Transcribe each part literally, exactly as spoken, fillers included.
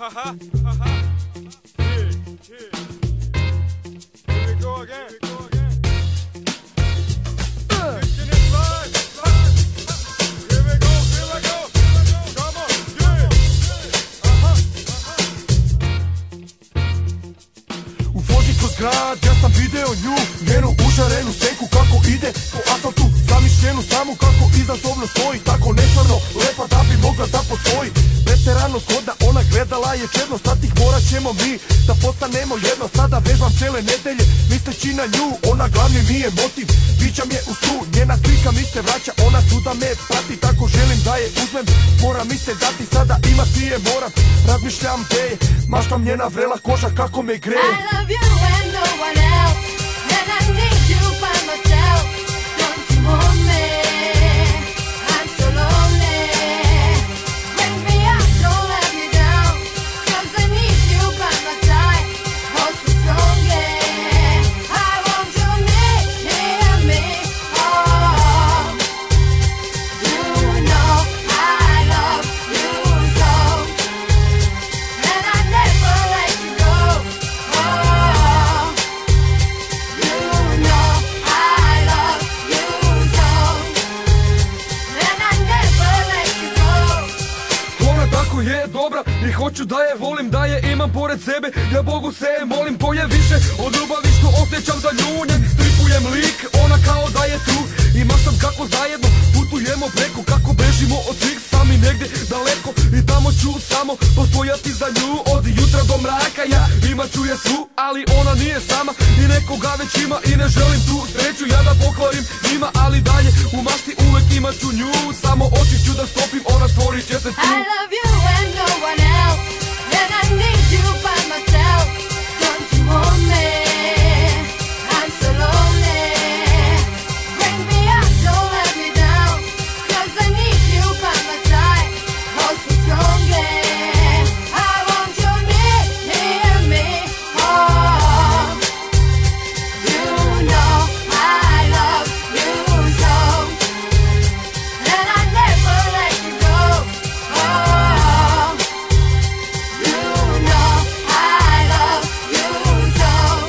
Haha, haha. Here, here. Here we go again. Here we go again. Uh. Listen it live. Here we go, here we go. Come on, yeah. Aha, aha. U vozi kroz grad, ja sam video nju, njenu užarenu senku kako ide po asfaltu, zamišljenu samu kako izazovno stoji, tako nestvarno lepa da bi mogla da postoji. Veterano zgodna, ona gledala je čedno, sad ih morat ćemo mi da postanemo jedno. Sada vežbam cele nedelje, misleći na nju, ona glavni mi je motiv. Viđam je u snu, njena slika mi se vraća, ona svuda me prati, tako želim da je uzmem. Mora mi se dati, sada imati je moram, razmišljam gde je, maštam njena vrela koža kako me greje. I love you and no one else, and I need you by myself. Don't you want me? I'm so lonely. Bring me up, don't let me down, 'cause I need you by my side, oh so strongly. I want you near me, oh. You know I love you so, and I never let you go, oh. You know I love you so, and I never let you go. Ona tako je dobra i hoću da je volim, da je imam pored sebe. Ja Bogu se molim, to je više od ljubavi što osjećam za nju. Njen stripujem lik, ona kao da je tu i maštam kako zajedno putujemo preko, kako bežimo od svih sami negdje daleko. I tamo ću samo postojati za nju od jutra do mraka. Ja imat ću je svu, ali ona nije sama i nekoga već ima i ne želim tu sreću ja da pokvarim njima, ali dalje u mašti uvek imat ću nju. Samo oči ću da stopim, ona stvorit će se tu. I love you and no one else, and I need you by myself. Don't you want me? I'm so lonely. Bring me up, don't let me down, 'cause I need you by my side, oh so strongly. I want you near me, oh. You know I love you so, and I never let you go, oh. You know I love you so,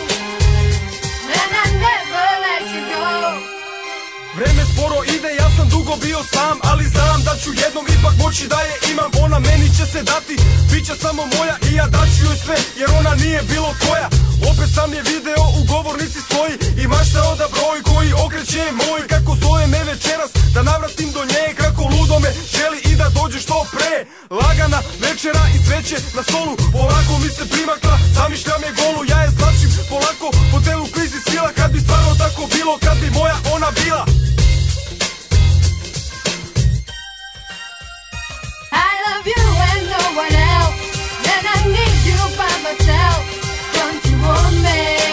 and I never let you go. Vreme sporo ide, ja sam dugo bio sam, ali znam da ću jednom ipak moći da je imam. Ona meni će se dati, bit će samo moja i ja daću joj sve, jer ona nije bilo koja. Opet sam je video, u govornici stoji i maštao da broj koji okreće moj. Kako zove me večeras, da navratim do nje, kako ludo me želi i da dođe što pre. Lagana večera i sveće na stolu, polako mi se primakla, zamišljam je golu. Ja je zlačim polako po telu klizi sila, kad bi stvarno tako bilo, kad bi moja ona bila. I love you and no one else, and I need you by myself. Don't you want me?